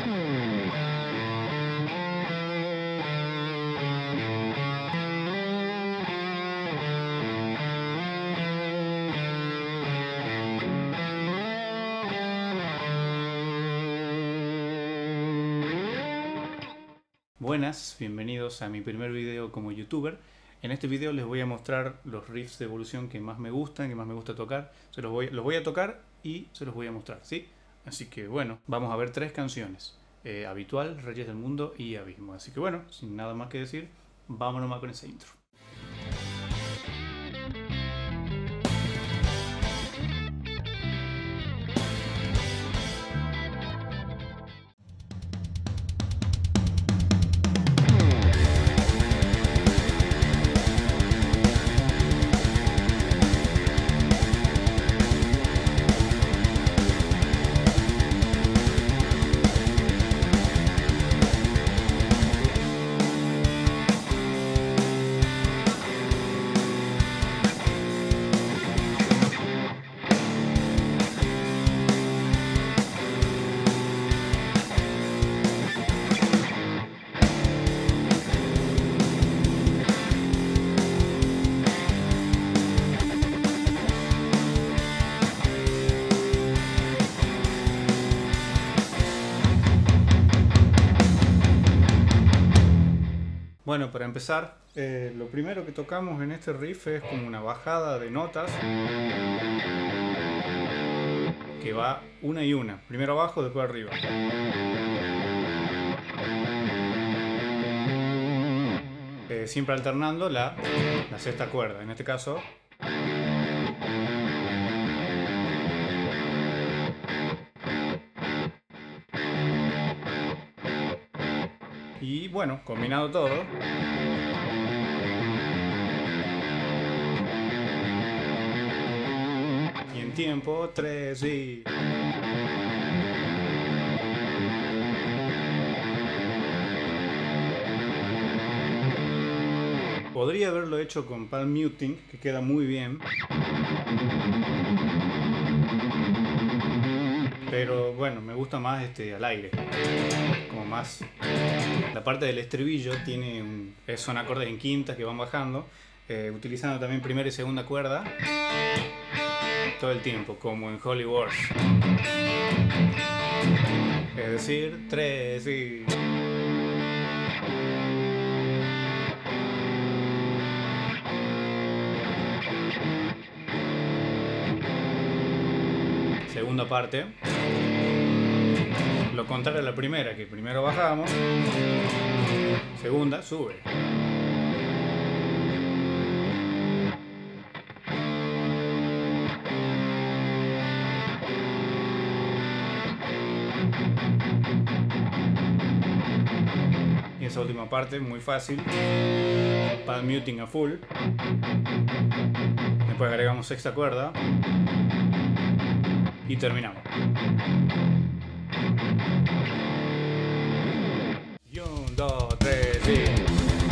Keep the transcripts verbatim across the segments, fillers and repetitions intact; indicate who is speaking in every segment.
Speaker 1: Buenas, bienvenidos a mi primer video como youtuber. En este video les voy a mostrar los riffs de evolución que más me gustan, que más me gusta tocar. Se los voy, los voy a tocar y se los voy a mostrar, ¿sí? Así que bueno, vamos a ver tres canciones. Eh, Habitual, Reyes del Mundo y Abismo. Así que bueno, sin nada más que decir, vámonos más con ese intro. Bueno, para empezar, eh, lo primero que tocamos en este riff es como una bajada de notas que va una y una, primero abajo, después arriba. Eh, siempre alternando la, la sexta cuerda, en este caso. Y bueno, combinado todo. Y en tiempo, tres y... Podría haberlo hecho con palm muting, que queda muy bien. Pero bueno, me gusta más este al aire. Como más... La parte del estribillo tiene un, son acordes en quintas que van bajando, eh, utilizando también primera y segunda cuerda todo el tiempo, como en Holy Wars. Es decir, tres y... Segunda parte. Lo contrario a la primera, que primero bajamos, segunda sube. Y esa última parte, muy fácil, palm muting a full. Después agregamos sexta cuerda y terminamos. Y un, dos, tres, y...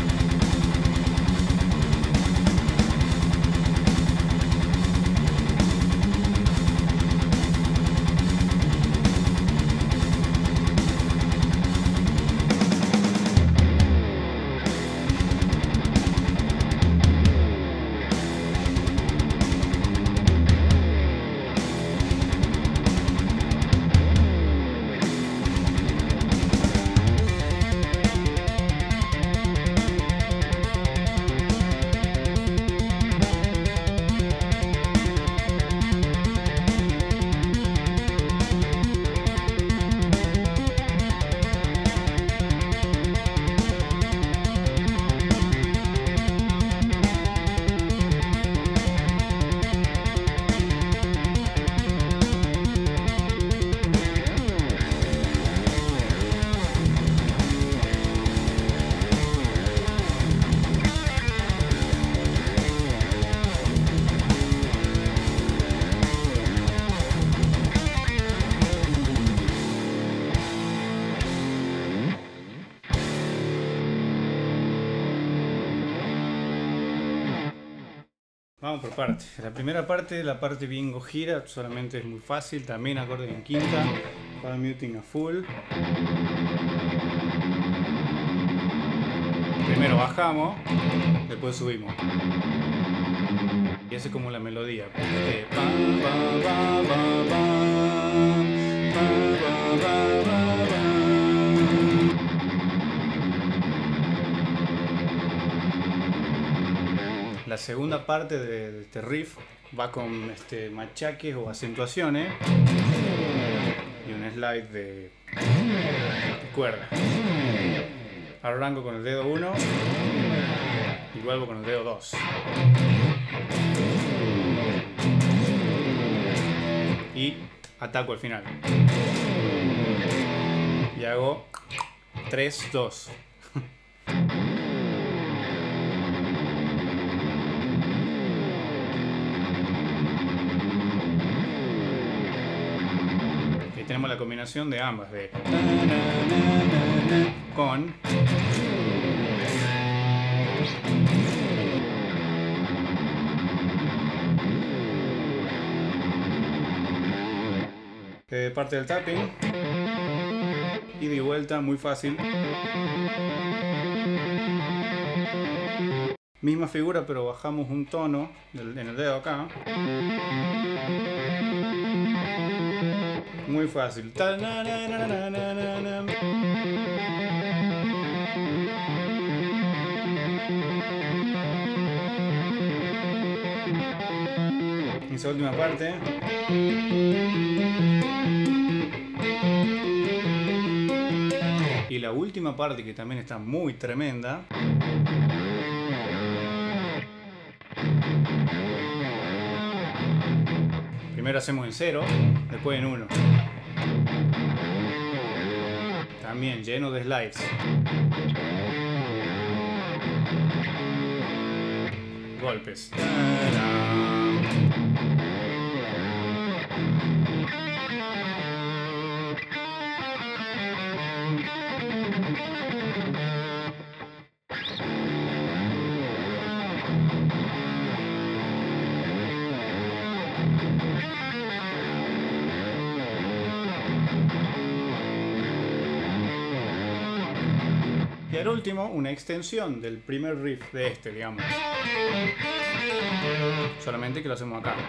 Speaker 1: Vamos por partes. La primera parte, la parte bien gojira, solamente es muy fácil, también acordes en quinta. Palm muting a full. Primero bajamos, después subimos. Y esa es como la melodía. Eh, pa, pa, pa, pa, pa, pa, pa, pa, pa. La segunda parte de este riff va con este, machaques o acentuaciones y un slide de, de cuerda. Arranco con el dedo uno y vuelvo con el dedo dos. Y ataco al final. Y hago tres, dos. Y tenemos la combinación de ambas, de con eh, parte del tapping, ida y vuelta, muy fácil. Misma figura, pero bajamos un tono en el dedo acá. Muy fácil. Esa última parte. Y la última parte, que también está muy tremenda. Primero hacemos en cero, después en uno. También lleno de slides. Golpes. Y al último, una extensión del primer riff de este, digamos. Solamente que lo hacemos acá.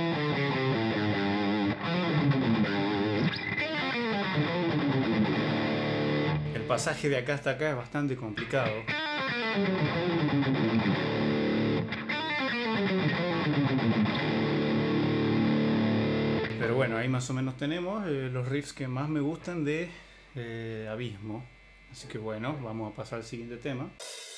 Speaker 1: El pasaje de acá hasta acá es bastante complicado. Pero bueno, ahí más o menos tenemos eh, los riffs que más me gustan de eh, Abismo. Así que bueno, vamos a pasar al siguiente tema.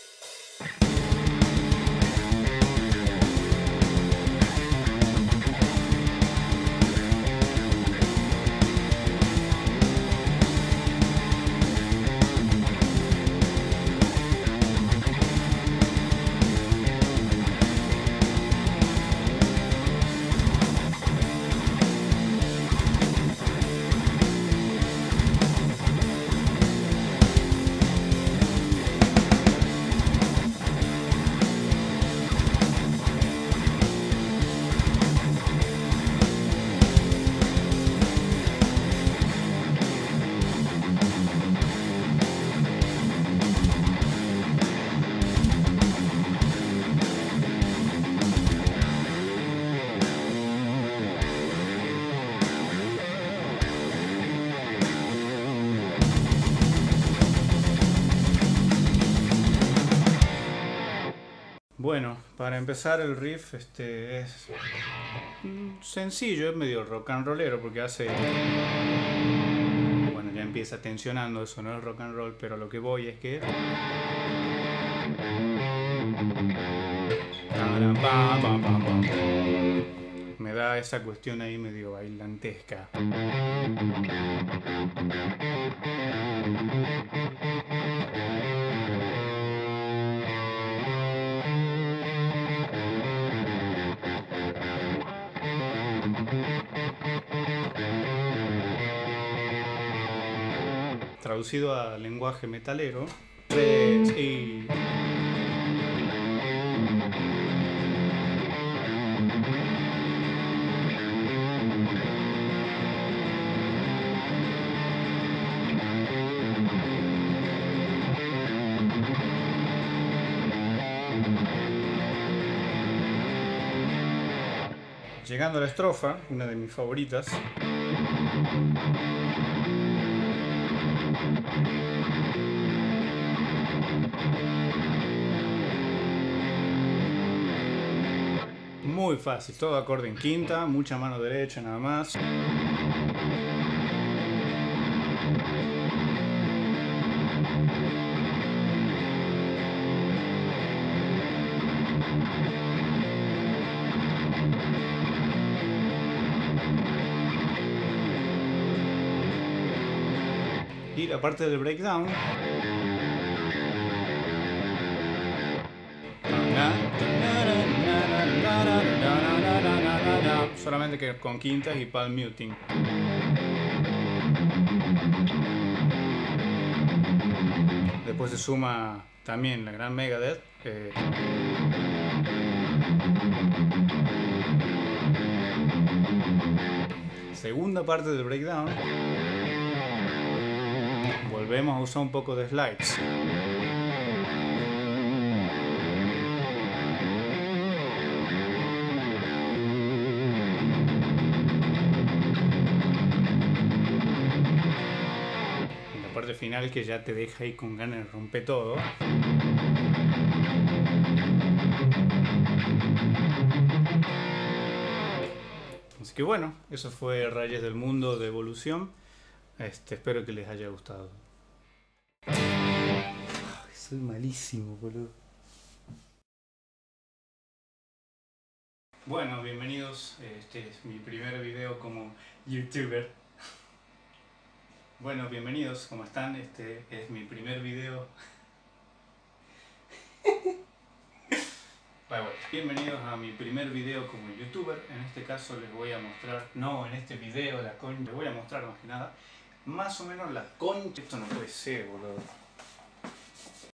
Speaker 1: Bueno, para empezar el riff este es sencillo, es medio rock and rollero porque hace... Bueno, ya empieza tensionando, eso no es rock and roll, pero lo que voy es que... Me da esa cuestión ahí medio bailantesca. Traducido a lenguaje metalero, tres y... Llegando a la estrofa, una de mis favoritas. Muy fácil, todo acorde en quinta, mucha mano derecha nada más. Y la parte del breakdown. Solamente que con quintas y palm muting. Después se suma también la gran Megadeth. Eh, segunda parte del breakdown. Volvemos a usar un poco de slides. La parte final que ya te deja ahí con ganas de romper todo. Así que bueno, eso fue Rayes del Mundo de Evolución. Este, espero que les haya gustado. Ay, soy malísimo, boludo. Bueno, bienvenidos. Este es mi primer video como youtuber. Bueno, bienvenidos, ¿cómo están? Este es mi primer video. Bueno, bienvenidos a mi primer video como youtuber. En este caso les voy a mostrar, no en este video, la concha, les voy a mostrar más que nada, más o menos la concha. Esto no puede ser, boludo.